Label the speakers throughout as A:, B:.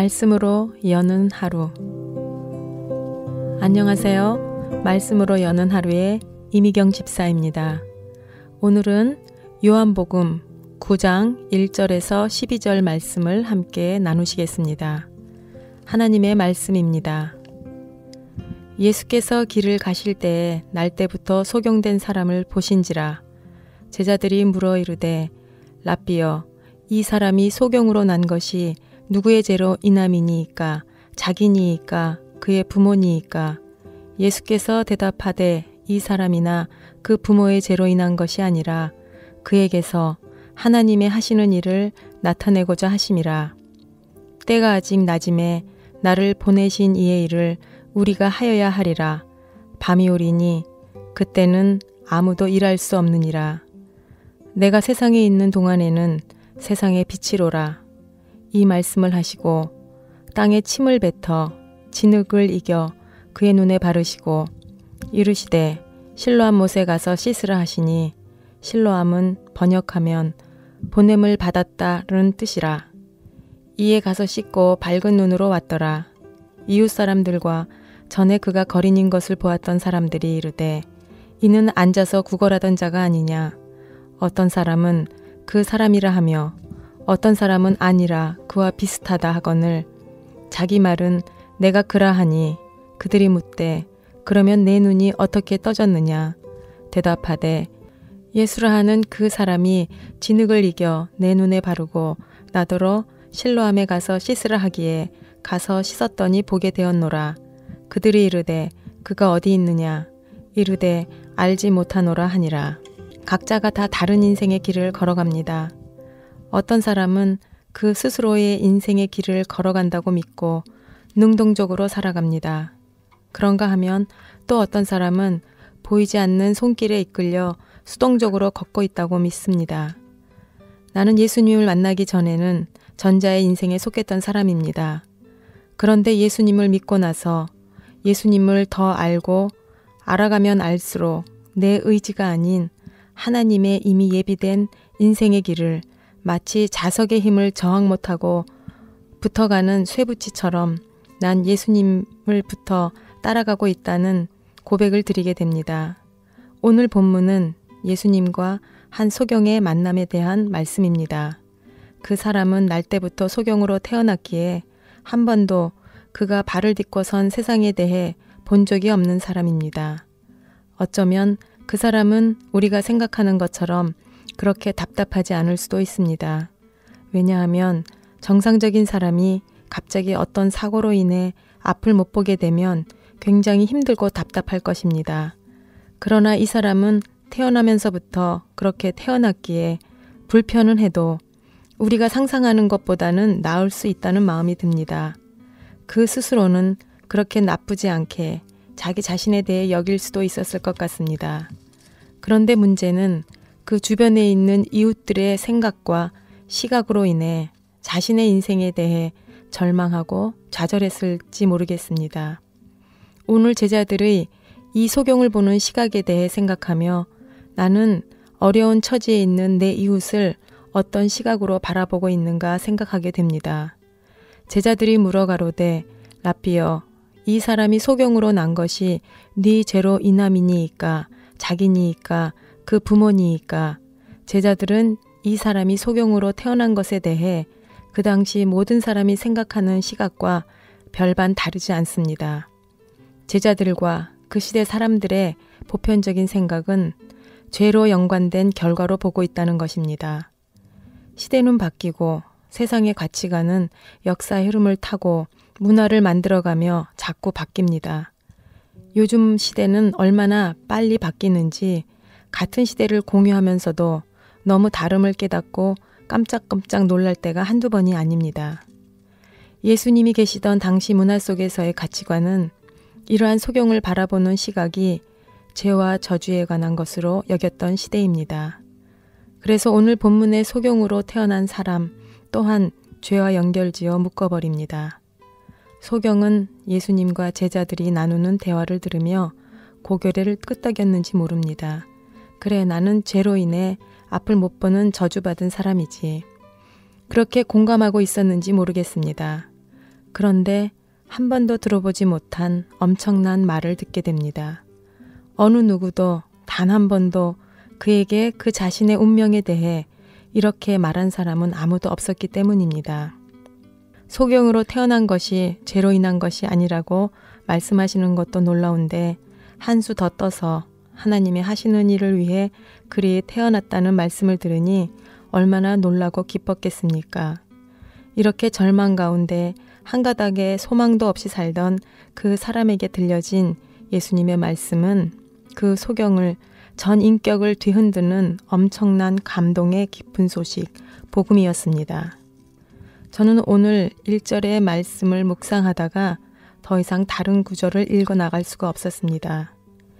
A: 말씀으로 여는 하루. 안녕하세요. 말씀으로 여는 하루의 이미경 집사입니다. 오늘은 요한복음 9장 1절에서 12절 말씀을 함께 나누시겠습니다. 하나님의 말씀입니다. 예수께서 길을 가실 때에 날때부터 소경된 사람을 보신지라. 제자들이 물어 이르되 랍비여, 이 사람이 소경으로 난 것이 누구의 죄로 인함이니이까? 자기니이까? 그의 부모니이까? 예수께서 대답하되 이 사람이나 그 부모의 죄로 인한 것이 아니라 그에게서 하나님의 하시는 일을 나타내고자 하심이라. 때가 아직 낮음에 나를 보내신 이의 일을 우리가 하여야 하리라. 밤이 오리니 그때는 아무도 일할 수 없느니라. 내가 세상에 있는 동안에는 세상의 빛이로라. 이 말씀을 하시고 땅에 침을 뱉어 진흙을 이겨 그의 눈에 바르시고 이르시되 실로암 못에 가서 씻으라 하시니 실로암은 번역하면 보냄을 받았다는 뜻이라. 이에 가서 씻고 밝은 눈으로 왔더라. 이웃 사람들과 전에 그가 거린인 것을 보았던 사람들이 이르되 이는 앉아서 구걸하던 자가 아니냐. 어떤 사람은 그 사람이라 하며 어떤 사람은 아니라 그와 비슷하다 하거늘 자기 말은 내가 그라하니 그들이 묻되 그러면 내 눈이 어떻게 떠졌느냐. 대답하되 예수라 하는 그 사람이 진흙을 이겨 내 눈에 바르고 나더러 실로암에 가서 씻으라 하기에 가서 씻었더니 보게 되었노라. 그들이 이르되 그가 어디 있느냐. 이르되 알지 못하노라 하니라. 각자가 다 다른 인생의 길을 걸어갑니다. 어떤 사람은 그 스스로의 인생의 길을 걸어간다고 믿고 능동적으로 살아갑니다. 그런가 하면 또 어떤 사람은 보이지 않는 손길에 이끌려 수동적으로 걷고 있다고 믿습니다. 나는 예수님을 만나기 전에는 전자의 인생에 속했던 사람입니다. 그런데 예수님을 믿고 나서 예수님을 더 알고 알아가면 알수록 내 의지가 아닌 하나님의 이미 예비된 인생의 길을 마치 자석의 힘을 저항 못하고 붙어가는 쇠붙이처럼 난 예수님을 붙어 따라가고 있다는 고백을 드리게 됩니다. 오늘 본문은 예수님과 한 소경의 만남에 대한 말씀입니다. 그 사람은 날 때부터 소경으로 태어났기에 한 번도 그가 발을 딛고 선 세상에 대해 본 적이 없는 사람입니다. 어쩌면 그 사람은 우리가 생각하는 것처럼 그렇게 답답하지 않을 수도 있습니다. 왜냐하면 정상적인 사람이 갑자기 어떤 사고로 인해 앞을 못 보게 되면 굉장히 힘들고 답답할 것입니다. 그러나 이 사람은 태어나면서부터 그렇게 태어났기에 불편은 해도 우리가 상상하는 것보다는 나을 수 있다는 마음이 듭니다. 그 스스로는 그렇게 나쁘지 않게 자기 자신에 대해 여길 수도 있었을 것 같습니다. 그런데 문제는 그 주변에 있는 이웃들의 생각과 시각으로 인해 자신의 인생에 대해 절망하고 좌절했을지 모르겠습니다. 오늘 제자들의 이 소경을 보는 시각에 대해 생각하며 나는 어려운 처지에 있는 내 이웃을 어떤 시각으로 바라보고 있는가 생각하게 됩니다. 제자들이 물어 가로되 랍비여, 이 사람이 소경으로 난 것이 네 죄로 인함이니이까? 자기니이까? 그 부모니이까? 제자들은 이 사람이 소경으로 태어난 것에 대해 그 당시 모든 사람이 생각하는 시각과 별반 다르지 않습니다. 제자들과 그 시대 사람들의 보편적인 생각은 죄로 연관된 결과로 보고 있다는 것입니다. 시대는 바뀌고 세상의 가치관은 역사의 흐름을 타고 문화를 만들어가며 자꾸 바뀝니다. 요즘 시대는 얼마나 빨리 바뀌는지 같은 시대를 공유하면서도 너무 다름을 깨닫고 깜짝깜짝 놀랄 때가 한두 번이 아닙니다. 예수님이 계시던 당시 문화 속에서의 가치관은 이러한 소경을 바라보는 시각이 죄와 저주에 관한 것으로 여겼던 시대입니다. 그래서 오늘 본문의 소경으로 태어난 사람 또한 죄와 연결지어 묶어버립니다. 소경은 예수님과 제자들이 나누는 대화를 들으며 고개를 끄덕였는지 모릅니다. 그래, 나는 죄로 인해 앞을 못 보는 저주받은 사람이지. 그렇게 공감하고 있었는지 모르겠습니다. 그런데 한 번도 들어보지 못한 엄청난 말을 듣게 됩니다. 어느 누구도 단 한 번도 그에게 그 자신의 운명에 대해 이렇게 말한 사람은 아무도 없었기 때문입니다. 소경으로 태어난 것이 죄로 인한 것이 아니라고 말씀하시는 것도 놀라운데 한 수 더 떠서 하나님이 하시는 일을 위해 그리 태어났다는 말씀을 들으니 얼마나 놀라고 기뻤겠습니까? 이렇게 절망 가운데 한 가닥의 소망도 없이 살던 그 사람에게 들려진 예수님의 말씀은 그 소경을 전 인격을 뒤흔드는 엄청난 감동의 깊은 소식, 복음이었습니다. 저는 오늘 1절의 말씀을 묵상하다가 더 이상 다른 구절을 읽어 나갈 수가 없었습니다.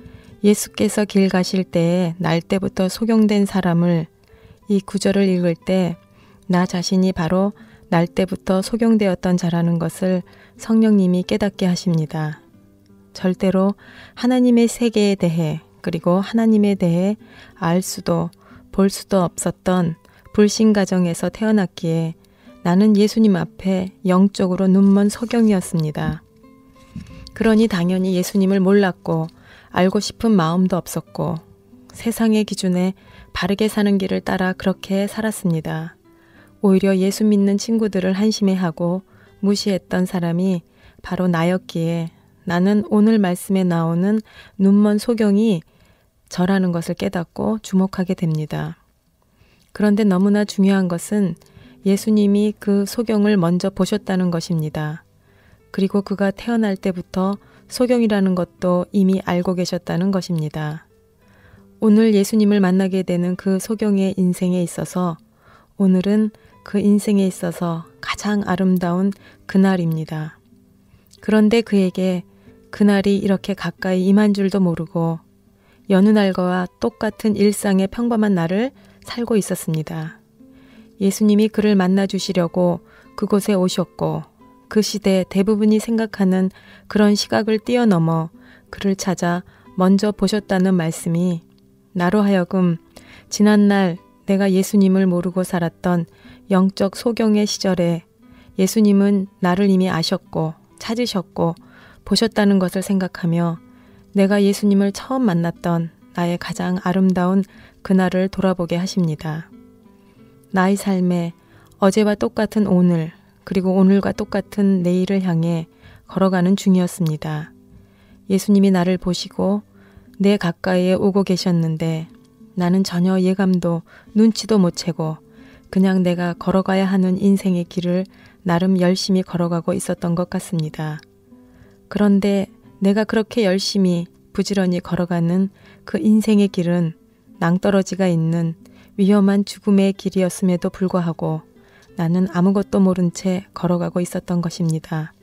A: 예수께서 길 가실 때에 날 때부터 소경된 사람을 이 구절을 읽을 때 나 자신이 바로 날 때부터 소경되었던 자라는 것을 성령님이 깨닫게 하십니다. 절대로 하나님의 세계에 대해 그리고 하나님에 대해 알 수도 볼 수도 없었던 불신 가정에서 태어났기에 나는 예수님 앞에 영적으로 눈먼 소경이었습니다. 그러니 당연히 예수님을 몰랐고 알고 싶은 마음도 없었고 세상의 기준에 바르게 사는 길을 따라 그렇게 살았습니다. 오히려 예수 믿는 친구들을 한심해하고 무시했던 사람이 바로 나였기에 나는 오늘 말씀에 나오는 눈먼 소경이 저라는 것을 깨닫고 주목하게 됩니다. 그런데 너무나 중요한 것은 예수님이 그 소경을 먼저 보셨다는 것입니다. 그리고 그가 태어날 때부터 소경이라는 것도 이미 알고 계셨다는 것입니다. 오늘 예수님을 만나게 되는 그 소경의 인생에 있어서 오늘은 그 인생에 있어서 가장 아름다운 그날입니다. 그런데 그에게 그날이 이렇게 가까이 임한 줄도 모르고 여느 날과 똑같은 일상의 평범한 날을 살고 있었습니다. 예수님이 그를 만나 주시려고 그곳에 오셨고 그 시대 대부분이 생각하는 그런 시각을 뛰어넘어 그를 찾아 먼저 보셨다는 말씀이 나로 하여금 지난날 내가 예수님을 모르고 살았던 영적 소경의 시절에 예수님은 나를 이미 아셨고 찾으셨고 보셨다는 것을 생각하며 내가 예수님을 처음 만났던 나의 가장 아름다운 그날을 돌아보게 하십니다. 나의 삶에 어제와 똑같은 오늘 그리고 오늘과 똑같은 내일을 향해 걸어가는 중이었습니다. 예수님이 나를 보시고 내 가까이에 오고 계셨는데 나는 전혀 예감도 눈치도 못 채고 그냥 내가 걸어가야 하는 인생의 길을 나름 열심히 걸어가고 있었던 것 같습니다. 그런데 내가 그렇게 열심히 부지런히 걸어가는 그 인생의 길은 낭떠러지가 있는 위험한 죽음의 길이었음에도 불구하고 나는 아무것도 모른 채 걸어가고 있었던 것입니다.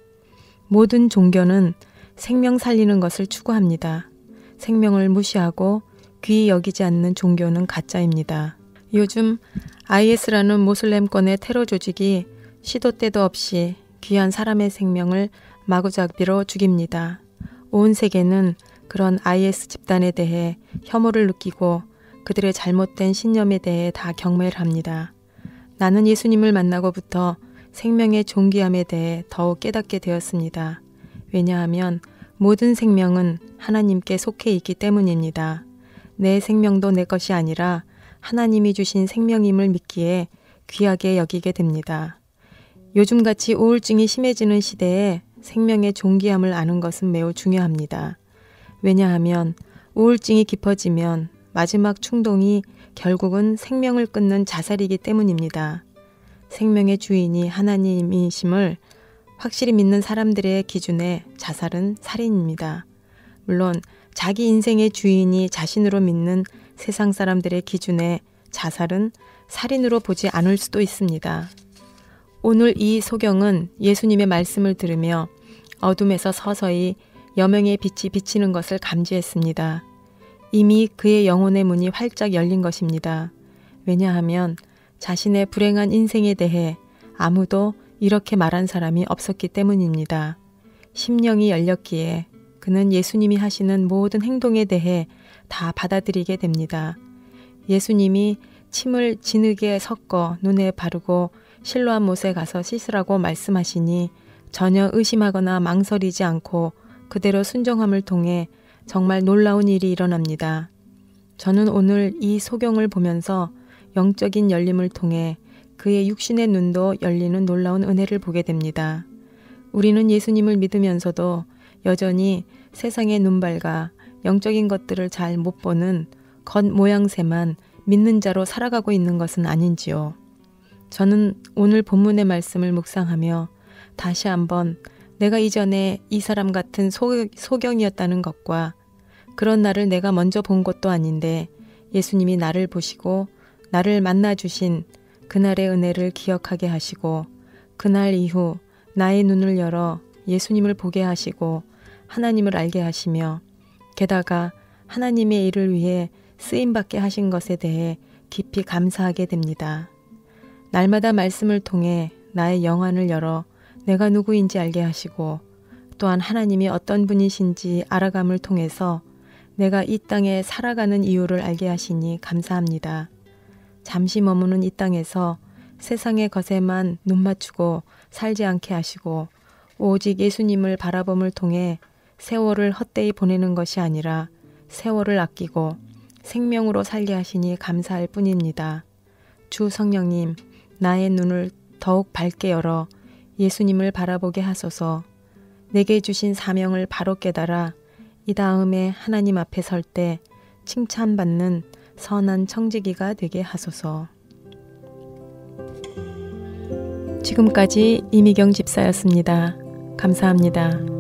A: 모든 종교는 생명 살리는 것을 추구합니다. 생명을 무시하고 귀히 여기지 않는 종교는 가짜입니다. 요즘 IS라는 모슬렘권의 테러 조직이 시도 때도 없이 귀한 사람의 생명을 마구잡이로 죽입니다. 온 세계는 그런 IS 집단에 대해 혐오를 느끼고 그들의 잘못된 신념에 대해 다 경멸을 합니다. 나는 예수님을 만나고부터 생명의 존귀함에 대해 더욱 깨닫게 되었습니다. 왜냐하면 모든 생명은 하나님께 속해 있기 때문입니다. 내 생명도 내 것이 아니라 하나님이 주신 생명임을 믿기에 귀하게 여기게 됩니다. 요즘같이 우울증이 심해지는 시대에 생명의 존귀함을 아는 것은 매우 중요합니다. 왜냐하면 우울증이 깊어지면 마지막 충동이 결국은 생명을 끊는 자살이기 때문입니다. 생명의 주인이 하나님이심을 확실히 믿는 사람들의 기준에 자살은 살인입니다. 물론 자기 인생의 주인이 자신으로 믿는 세상 사람들의 기준에 자살은 살인으로 보지 않을 수도 있습니다. 오늘 이 소경은 예수님의 말씀을 들으며 어둠에서 서서히 여명의 빛이 비치는 것을 감지했습니다. 이미 그의 영혼의 문이 활짝 열린 것입니다. 왜냐하면 자신의 불행한 인생에 대해 아무도 이렇게 말한 사람이 없었기 때문입니다. 심령이 열렸기에 그는 예수님이 하시는 모든 행동에 대해 다 받아들이게 됩니다. 예수님이 침을 진흙에 섞어 눈에 바르고 실로암 못에 가서 씻으라고 말씀하시니 전혀 의심하거나 망설이지 않고 그대로 순종함을 통해 정말 놀라운 일이 일어납니다. 저는 오늘 이 소경을 보면서 영적인 열림을 통해 그의 육신의 눈도 열리는 놀라운 은혜를 보게 됩니다. 우리는 예수님을 믿으면서도 여전히 세상의 눈발과 영적인 것들을 잘 못 보는 겉모양새만 믿는 자로 살아가고 있는 것은 아닌지요. 저는 오늘 본문의 말씀을 묵상하며 다시 한번 내가 이전에 이 사람 같은 소경이었다는 것과 그런 나를 내가 먼저 본 것도 아닌데 예수님이 나를 보시고 나를 만나주신 그날의 은혜를 기억하게 하시고 그날 이후 나의 눈을 열어 예수님을 보게 하시고 하나님을 알게 하시며 게다가 하나님의 일을 위해 쓰임받게 하신 것에 대해 깊이 감사하게 됩니다. 날마다 말씀을 통해 나의 영안을 열어 내가 누구인지 알게 하시고 또한 하나님이 어떤 분이신지 알아감을 통해서 내가 이 땅에 살아가는 이유를 알게 하시니 감사합니다. 잠시 머무는 이 땅에서 세상의 것에만 눈 맞추고 살지 않게 하시고 오직 예수님을 바라봄을 통해 세월을 헛되이 보내는 것이 아니라 세월을 아끼고 생명으로 살게 하시니 감사할 뿐입니다. 주 성령님, 나의 눈을 더욱 밝게 열어 예수님을 바라보게 하소서. 내게 주신 사명을 바로 깨달아 이 다음에 하나님 앞에 설 때 칭찬받는 선한 청지기가 되게 하소서. 지금까지 이미경 집사였습니다. 감사합니다.